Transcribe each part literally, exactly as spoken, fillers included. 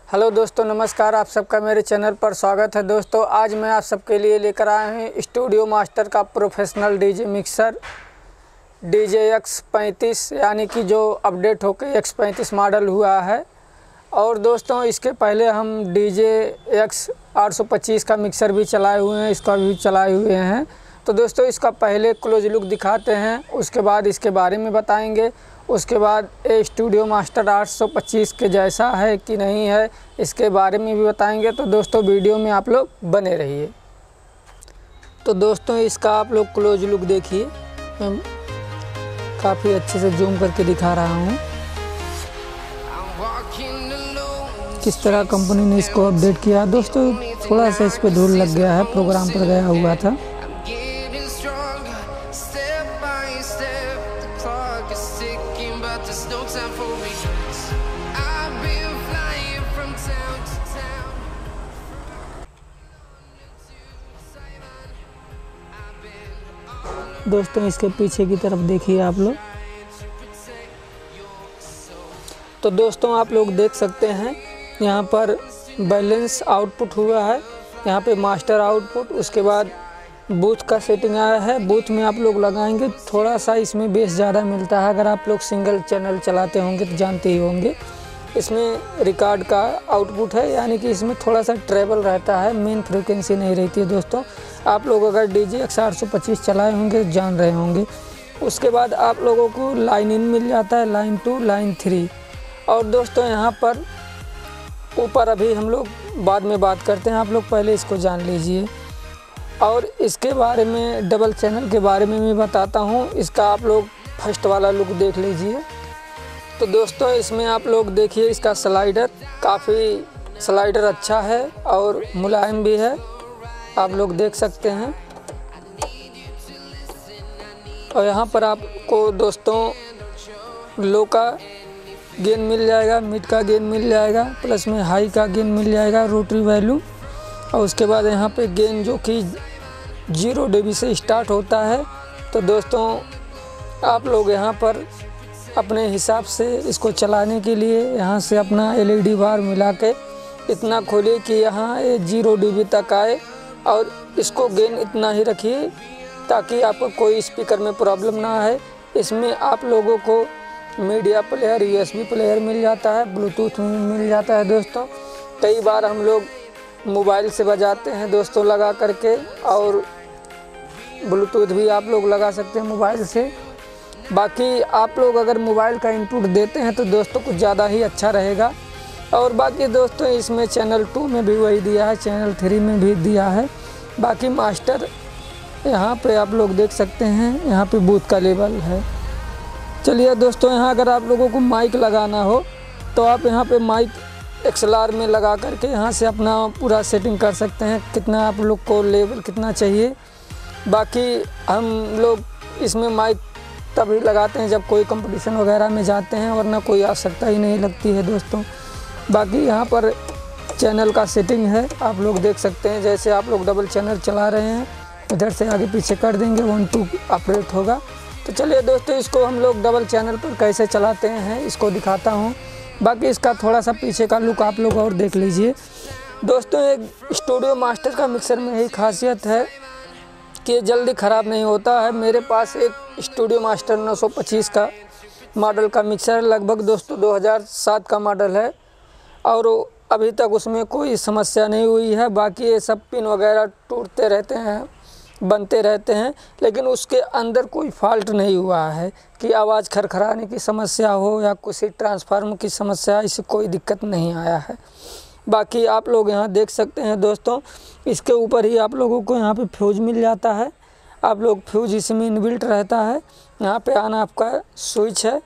Hello दोस्तों, नमस्कार। आप सबका मेरे चैनल पर स्वागत है। दोस्तों, आज मैं आप सबके लिए लेकर आया हूँ स्टूडियो मास्टर का professional DJ mixer DJ X पैंतीस, यानी कि जो अपडेट होकर एक्स पैंतीस मॉडल हुआ है। और दोस्तों, इसके पहले हम डीजे एक्स आठ सौ पच्चीस का मिक्सर भी चलाए हुए हैं, इसका भी चलाए हुए हैं। तो दोस्तों, इसका पहले क्लोज लुक दिखाते हैं, उसके बाद इसके बारे में बताएंगे। उसके बाद ये स्टूडियो मास्टर आठ सौ पच्चीस के जैसा है कि नहीं है, इसके बारे में भी बताएंगे। तो दोस्तों, वीडियो में आप लोग बने रहिए। तो दोस्तों, इसका आप लोग क्लोज लुक देखिए, मैं काफ़ी अच्छे से जूम करके दिखा रहा हूँ किस तरह कंपनी ने इसको अपडेट किया। दोस्तों, थोड़ा सा इस पर धूल लग गया है, प्रोग्राम पर गया हुआ था। दोस्तों, इसके पीछे की तरफ देखिए आप लोग। तो दोस्तों, आप लोग देख सकते हैं यहाँ पर बैलेंस आउटपुट हुआ है, यहाँ पे मास्टर आउटपुट, उसके बाद बूथ का सेटिंग आया है। बूथ में आप लोग लगाएंगे, थोड़ा सा इसमें बेस ज़्यादा मिलता है। अगर आप लोग सिंगल चैनल चलाते होंगे तो जानते ही होंगे। इसमें रिकॉर्ड का आउटपुट है, यानी कि इसमें थोड़ा सा ट्रेबल रहता है, मेन फ्रीक्वेंसी नहीं रहती है। दोस्तों, आप लोग अगर डीजे एक्स आठ सौ पच्चीस चलाए होंगे तो जान रहे होंगे। उसके बाद आप लोगों को लाइन इन मिल जाता है, लाइन टू, लाइन थ्री। और दोस्तों, यहाँ पर ऊपर अभी हम लोग बाद में बात करते हैं, आप लोग पहले इसको जान लीजिए। और इसके बारे में, डबल चैनल के बारे में मैं बताता हूँ। इसका आप लोग फर्स्ट वाला लुक देख लीजिए। तो दोस्तों, इसमें आप लोग देखिए, इसका स्लाइडर काफ़ी स्लाइडर अच्छा है और मुलायम भी है, आप लोग देख सकते हैं। और यहाँ पर आपको दोस्तों लो का गेन मिल जाएगा, मिड का गेन मिल जाएगा, प्लस में हाई का गेन मिल जाएगा, रोटरी वैल्यू। और उसके बाद यहाँ पे गेन जो कि जीरो डेबी से स्टार्ट होता है। तो दोस्तों, आप लोग यहाँ पर अपने हिसाब से इसको चलाने के लिए यहाँ से अपना एलईडी बार मिला के इतना खोलिए कि यहाँ ये जीरो डीबी तक आए, और इसको गेन इतना ही रखिए ताकि आपको कोई स्पीकर में प्रॉब्लम ना आए। इसमें आप लोगों को मीडिया प्लेयर, यूएसबी प्लेयर मिल जाता है, ब्लूटूथ में मिल जाता है। दोस्तों, कई बार हम लोग मोबाइल से बजाते हैं दोस्तों लगा करके, और ब्लूटूथ भी आप लोग लगा सकते हैं मोबाइल से। बाकी आप लोग अगर मोबाइल का इनपुट देते हैं तो दोस्तों कुछ ज़्यादा ही अच्छा रहेगा। और बाकी दोस्तों, इसमें चैनल टू में भी वही दिया है, चैनल थ्री में भी दिया है। बाकी मास्टर यहाँ पे आप लोग देख सकते हैं, यहाँ पे बूथ का लेवल है। चलिए दोस्तों, यहाँ अगर आप लोगों को माइक लगाना हो तो आप यहाँ पे माइक एक्सएलआर में लगा करके यहाँ से अपना पूरा सेटिंग कर सकते हैं, कितना आप लोग को लेवल कितना चाहिए। बाकी हम लोग इसमें माइक तभी लगाते हैं जब कोई कंपटीशन वगैरह में जाते हैं, वरना कोई आवश्यकता ही नहीं लगती है दोस्तों। बाकी यहाँ पर चैनल का सेटिंग है, आप लोग देख सकते हैं। जैसे आप लोग डबल चैनल चला रहे हैं, इधर से आगे पीछे कर देंगे, वन टू ऑपरेट होगा। तो चलिए दोस्तों, इसको हम लोग डबल चैनल पर कैसे चलाते हैं इसको दिखाता हूँ। बाकी इसका थोड़ा सा पीछे का लुक आप लोग और देख लीजिए। दोस्तों, एक स्टूडियो मास्टर का मिक्सर में यही खासियत है कि जल्दी ख़राब नहीं होता है। मेरे पास एक स्टूडियो मास्टर नौ सौ पच्चीस का मॉडल का मिक्सर, लगभग दोस्तों दो हज़ार सात का मॉडल है, और अभी तक उसमें कोई समस्या नहीं हुई है। बाकी ये सब पिन वगैरह टूटते रहते हैं, बनते रहते हैं, लेकिन उसके अंदर कोई फॉल्ट नहीं हुआ है कि आवाज़ खरखराने की समस्या हो या किसी ट्रांसफार्मर की समस्या, इससे कोई दिक्कत नहीं आया है। बाकी आप लोग यहाँ देख सकते हैं दोस्तों, इसके ऊपर ही आप लोगों को यहाँ पे फ्यूज़ मिल जाता है। आप लोग फ्यूज़ इसमें इनबिल्ट रहता है। यहाँ पे आना आपका स्विच है।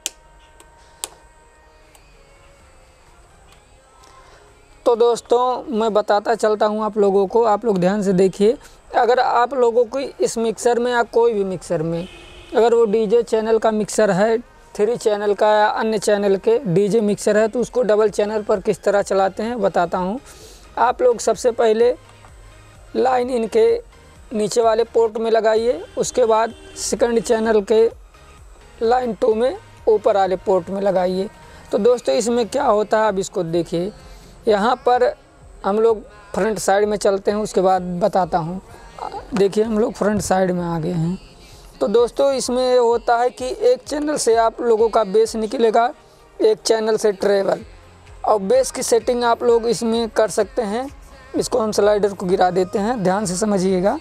तो दोस्तों, मैं बताता चलता हूँ आप लोगों को, आप लोग ध्यान से देखिए। अगर आप लोगों को इस मिक्सर में या कोई भी मिक्सर में, अगर वो डीजे चैनल का मिक्सर है, थ्री चैनल का या अन्य चैनल के डीजे मिक्सर है, तो उसको डबल चैनल पर किस तरह चलाते हैं बताता हूँ। आप लोग सबसे पहले लाइन इनके नीचे वाले पोर्ट में लगाइए, उसके बाद सेकंड चैनल के लाइन टू में ऊपर वाले पोर्ट में लगाइए। तो दोस्तों, इसमें क्या होता है, अब इसको देखिए। यहाँ पर हम लोग फ्रंट साइड में चलते हैं, उसके बाद बताता हूँ। देखिए हम लोग फ्रंट साइड में आ गए हैं। तो दोस्तों इसमें ये होता है कि एक चैनल से आप लोगों का बेस निकलेगा, एक चैनल से ट्रेवल, और बेस की सेटिंग आप लोग इसमें कर सकते हैं। इसको हम स्लाइडर को गिरा देते हैं, ध्यान से समझिएगा।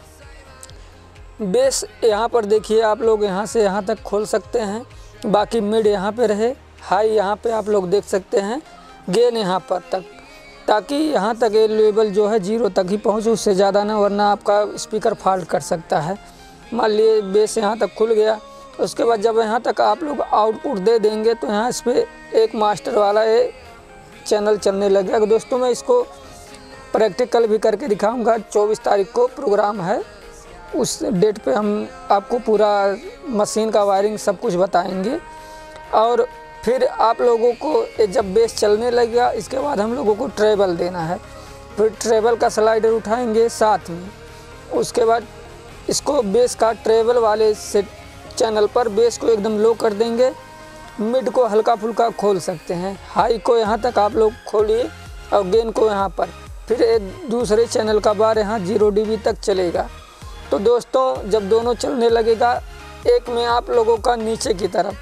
बेस यहाँ पर देखिए आप लोग यहाँ से यहाँ तक खोल सकते हैं, बाकी मिड यहाँ पे रहे, हाई यहाँ पे आप लोग देख सकते हैं, गेन यहाँ पर तक, ताकि यहाँ तक ये लेवल जो है जीरो तक ही पहुँचे, उससे ज़्यादा ना, वरना आपका स्पीकर फॉल्ट कर सकता है। मान लिए बेस यहाँ तक खुल गया, उसके बाद जब यहाँ तक आप लोग आउटपुट दे देंगे तो यहाँ इस पर एक मास्टर वाला ये चैनल चलने लगेगा। दोस्तों मैं इसको प्रैक्टिकल भी करके दिखाऊंगा। चौबीस तारीख को प्रोग्राम है, उस डेट पे हम आपको पूरा मशीन का वायरिंग सब कुछ बताएंगे। और फिर आप लोगों को जब बेस चलने लगेगा, इसके बाद हम लोगों को ट्रेवल देना है। फिर ट्रेवल का स्लाइडर उठाएंगे साथ में, उसके बाद इसको बेस का ट्रेवल वाले से चैनल पर बेस को एकदम लो कर देंगे, मिड को हल्का फुल्का खोल सकते हैं, हाई को यहाँ तक आप लोग खोलिए और गेन को यहाँ पर, फिर एक दूसरे चैनल का बार यहाँ जीरो डी बी तक चलेगा। तो दोस्तों जब दोनों चलने लगेगा, एक में आप लोगों का नीचे की तरफ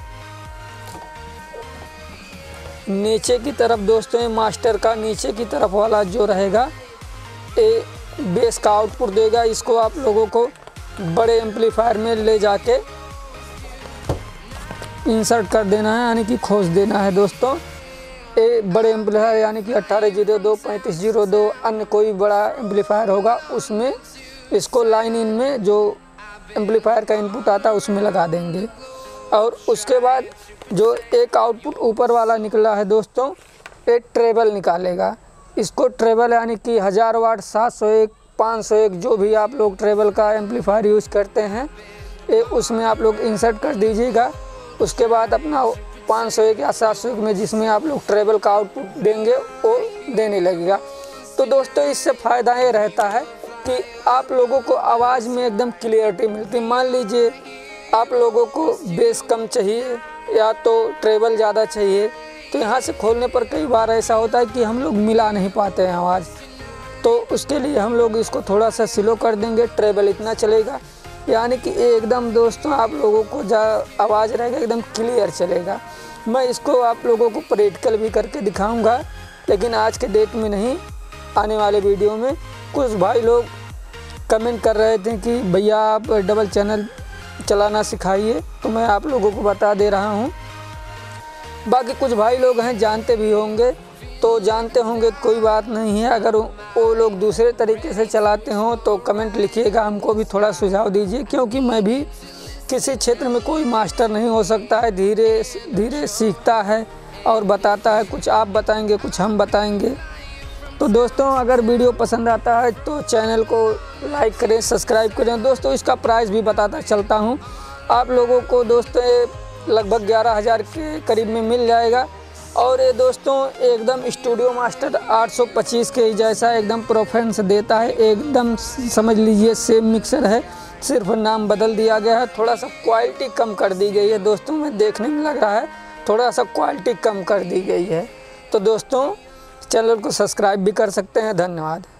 नीचे की तरफ दोस्तों ये मास्टर का नीचे की तरफ वाला जो रहेगा ये बेस का आउटपुट देगा। इसको आप लोगों को बड़े एम्पलीफायर में ले जाके इंसर्ट कर देना है, यानी कि खोज देना है। दोस्तों ये बड़े एम्पलीफायर यानी कि अट्ठारह जीरो दो पैंतीस जीरो दो अन्य कोई बड़ा एम्पलीफायर होगा, उसमें इसको लाइन इन में जो एम्पलीफायर का इनपुट आता है उसमें लगा देंगे। और उसके बाद जो एक आउटपुट ऊपर वाला निकला है दोस्तों, ये ट्रेबल निकालेगा। इसको ट्रेबल यानी कि हज़ार वाट, सात सौ एक, पाँच सौ एक, जो भी आप लोग ट्रेबल का एम्पलीफायर यूज़ करते हैं, ये उसमें आप लोग इंसर्ट कर दीजिएगा। उसके बाद अपना पाँच सौ एक या सात सौ एक में जिसमें आप लोग ट्रेबल का आउटपुट देंगे वो देने लगेगा। तो दोस्तों इससे फ़ायदा ये रहता है कि आप लोगों को आवाज़ में एकदम क्लियरिटी मिलती है। मान लीजिए आप लोगों को बेस कम चाहिए या तो ट्रेबल ज़्यादा चाहिए, तो यहाँ से खोलने पर कई बार ऐसा होता है कि हम लोग मिला नहीं पाते हैं आवाज़, तो उसके लिए हम लोग इसको थोड़ा सा स्लो कर देंगे, ट्रेबल इतना चलेगा, यानी कि एकदम दोस्तों आप लोगों को जा आवाज़ रहेगा एकदम क्लियर चलेगा। मैं इसको आप लोगों को प्रैक्टिकल भी करके दिखाऊंगा, लेकिन आज के डेट में नहीं, आने वाले वीडियो में। कुछ भाई लोग कमेंट कर रहे थे कि भैया आप डबल चैनल चलाना सिखाइए, तो मैं आप लोगों को बता दे रहा हूँ। बाकी कुछ भाई लोग हैं जानते भी होंगे, तो जानते होंगे कोई बात नहीं है। अगर वो लोग दूसरे तरीके से चलाते हों तो कमेंट लिखिएगा, हमको भी थोड़ा सुझाव दीजिए, क्योंकि मैं भी किसी क्षेत्र में कोई मास्टर नहीं हो सकता है, धीरे धीरे सीखता है और बताता है। कुछ आप बताएंगे, कुछ हम बताएंगे। तो दोस्तों अगर वीडियो पसंद आता है तो चैनल को लाइक करें, सब्सक्राइब करें। दोस्तों इसका प्राइस भी बताता चलता हूँ आप लोगों को। दोस्तों लगभग ग्यारह हज़ार के करीब में मिल जाएगा। और ये दोस्तों एकदम स्टूडियो मास्टर आठ सौ पच्चीस के जैसा एकदम परफॉर्मेंस देता है, एकदम समझ लीजिए सेम मिक्सर है, सिर्फ नाम बदल दिया गया है, थोड़ा सा क्वालिटी कम कर दी गई है। दोस्तों में देखने में लग रहा है थोड़ा सा क्वालिटी कम कर दी गई है। तो दोस्तों चैनल को सब्सक्राइब भी कर सकते हैं। धन्यवाद।